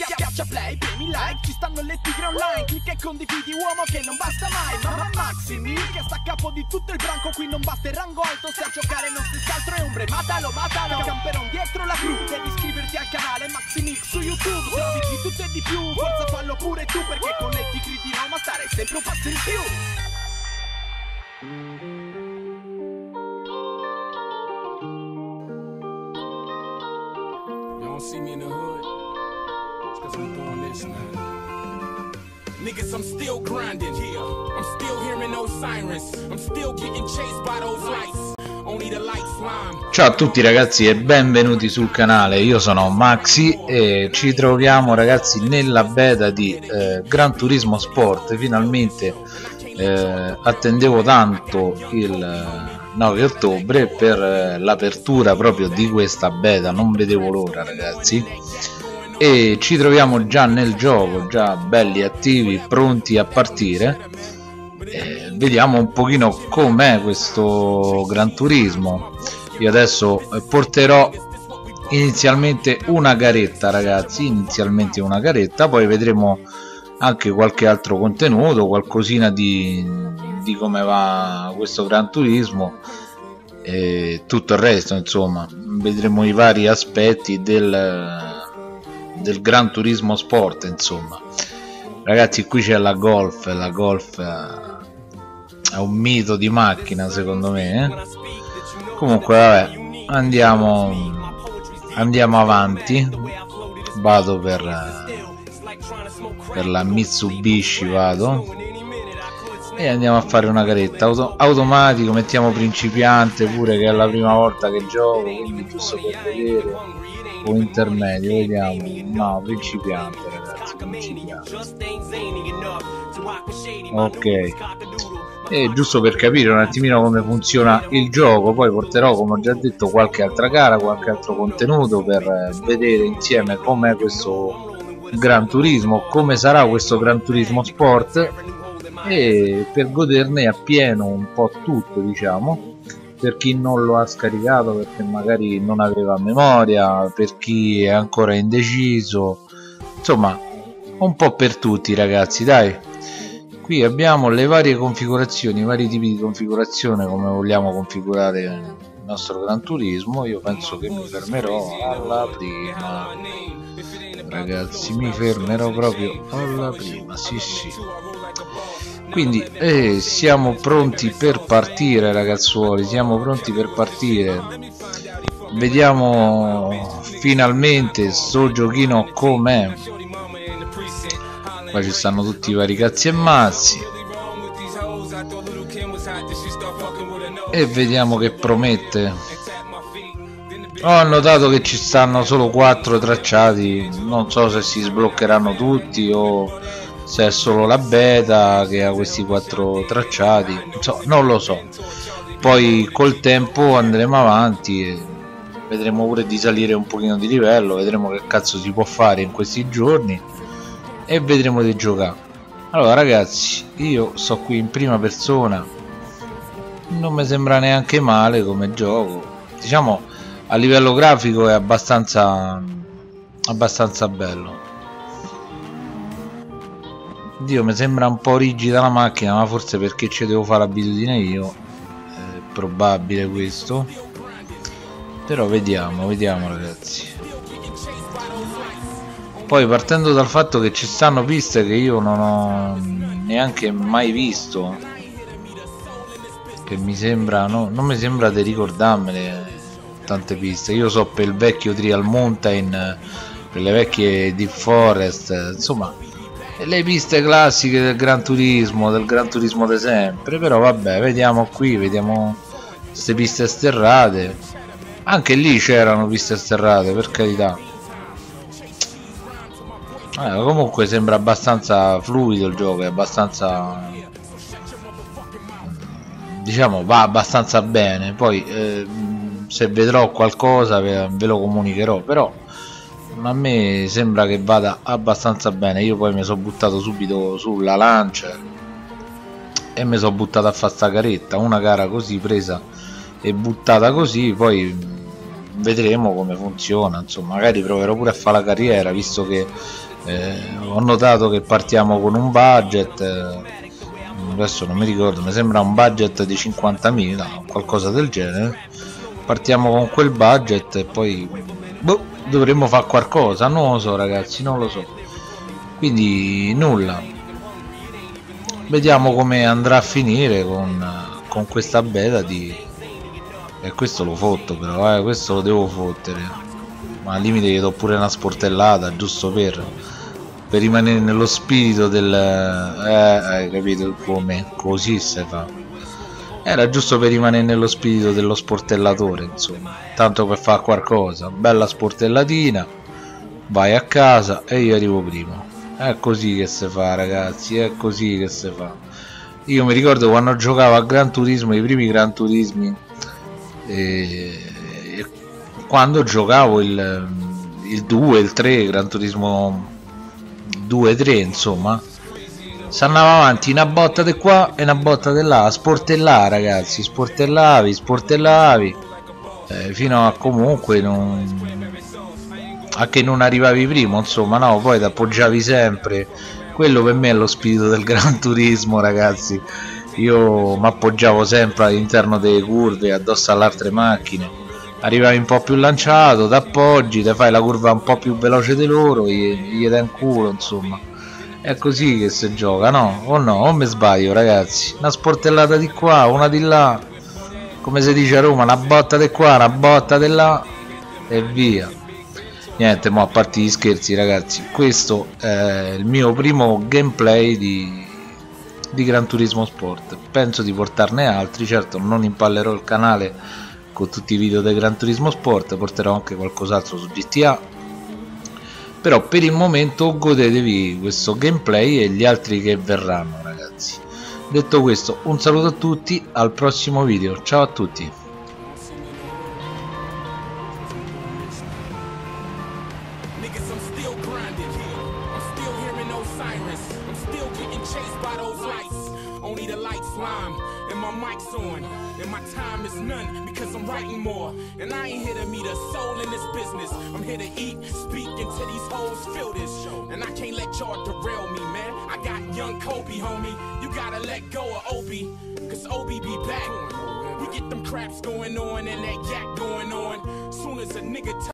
Schiaccia play, premi like, ci stanno le tigre online. Clicca e condividi, uomo che non basta mai. Ma Maximil che sta a capo di tutto il branco. Qui non basta il rango alto, se a giocare non si scaltro e ombre. Matalo, camperon dietro la cru. Devi iscriverti al canale Maximil su YouTube. Trovi di tutto e di più, forza fallo pure tu. Perché con le tigre di Roma stare sempre un passo in più. See me in the hood, it's 'cause I'm doing this, man. Niggas, I'm still grinding here. I'm still hearing those sirens. I'm still getting chased by those lights. Only the lights slime. Ciao a tutti ragazzi e benvenuti sul canale. Io sono Maxi e ci troviamo ragazzi nella beta di Gran Turismo Sport. Finalmente attendevo tanto il 9 ottobre per l'apertura proprio di questa beta, non vedevo l'ora ragazzi, e ci troviamo già nel gioco, già belli attivi, pronti a partire. Vediamo un pochino com'è questo Gran Turismo. Io adesso porterò inizialmente una garetta ragazzi, poi vedremo anche qualche altro contenuto, qualcosina di come va questo Gran Turismo e tutto il resto, insomma vedremo i vari aspetti del Gran Turismo Sport. Insomma ragazzi, qui c'è la Golf è un mito di macchina secondo me, Comunque vabbè, andiamo avanti. Vado per la Mitsubishi, vado e andiamo a fare una garetta automatico. Mettiamo principiante pure, che è la prima volta che gioco, quindi giusto per vedere, o intermedio, vediamo. No, principiante ragazzi, principiante. Ok, e giusto per capire un attimino come funziona il gioco. Poi porterò, come ho già detto, qualche altra gara, qualche altro contenuto per vedere insieme com'è questo Gran Turismo, come sarà questo Gran Turismo Sport, e per goderne appieno un po' tutto, diciamo, per chi non lo ha scaricato perché magari non aveva memoria, per chi è ancora indeciso, insomma un po' per tutti ragazzi, dai. Qui abbiamo le varie configurazioni, i vari tipi di configurazione, come vogliamo configurare il nostro Gran Turismo. Io penso che mi fermerò alla prima ragazzi, mi fermerò proprio alla prima, sì. Quindi siamo pronti per partire ragazzuoli, siamo pronti per partire. Vediamo finalmente sto giochino com'è. Qua ci stanno tutti i vari cazzi e mazzi e vediamo che promette. Ho notato che ci stanno solo 4 tracciati, non so se si sbloccheranno tutti o se è solo la beta che ha questi 4 tracciati, non lo so. Poi col tempo andremo avanti e vedremo pure di salire un pochino di livello, vedremo che cazzo si può fare in questi giorni e vedremo di giocare. Allora ragazzi, io sto qui in prima persona, non mi sembra neanche male come gioco, diciamo a livello grafico è abbastanza bello. Dio, mi sembra un po' rigida la macchina, ma forse perché ci devo fare l'abitudine io, è probabile questo, però vediamo ragazzi. Poi partendo dal fatto che ci stanno piste che io non ho neanche mai visto, che mi sembra, no, non mi sembra di ricordarmele tante piste. Io so per il vecchio Trial Mountain, per le vecchie Deep Forest, insomma le piste classiche del Gran Turismo di sempre. Però vabbè, vediamo qui, vediamo queste piste sterrate. Anche lì c'erano piste sterrate, per carità. Comunque sembra abbastanza fluido il gioco, è abbastanza, diciamo, va abbastanza bene. Poi se vedrò qualcosa ve lo comunicherò, però a me sembra che vada abbastanza bene. Io poi mi sono buttato subito sulla lancia e mi sono buttato a fare sta caretta, una gara così presa e buttata così. Poi vedremo come funziona, insomma magari proverò pure a fare la carriera, visto che Ho notato che partiamo con un budget, adesso non mi ricordo, mi sembra un budget di 50.000, qualcosa del genere. Partiamo con quel budget e poi dovremmo fare qualcosa, non lo so ragazzi, non lo so. Quindi nulla, vediamo come andrà a finire con questa beta di... E questo lo fotto però, questo lo devo fottere, ma al limite gli do pure una sportellata, giusto per rimanere nello spirito del... hai capito come? Così si fa. Era giusto per rimanere nello spirito dello sportellatore, insomma, tanto per fare qualcosa, bella sportellatina, vai a casa e io arrivo primo. È così che si fa ragazzi, è così che si fa. Io mi ricordo quando giocavo a Gran Turismo, i primi Gran Turismi, quando giocavo il 2, il 3, Gran Turismo 2, 3, insomma, si andava avanti una botta di qua e una botta di là, sportellare ragazzi, sportellavi, fino a comunque a che non arrivavi primo, insomma, no, poi ti appoggiavi sempre. Quello per me è lo spirito del Gran Turismo ragazzi, io mi appoggiavo sempre all'interno delle curve addosso alle altre macchine, arrivavi un po' più lanciato, ti appoggi, ti fai la curva un po' più veloce di loro, gli dai in culo, insomma. È così che si gioca, no? O no? O mi sbaglio ragazzi? Una sportellata di qua, una di là, come si dice a Roma, una botta di qua, una botta di là e via. Niente, ma a parte gli scherzi ragazzi, questo è il mio primo gameplay di Gran Turismo Sport. Penso di portarne altri, certo non impallerò il canale con tutti i video del Gran Turismo Sport, porterò anche qualcos'altro su GTA, però per il momento godetevi questo gameplay e gli altri che verranno ragazzi. Detto questo, un saluto a tutti, al prossimo video, ciao a tutti. And my time is none because I'm writing more. And I ain't here to meet a soul in this business. I'm here to eat, speak until these hoes feel this. And I can't let y'all derail me, man. I got young Kobe, homie. You gotta let go of Obi, cause Obi be back. We get them craps going on and that yak going on. Soon as a nigga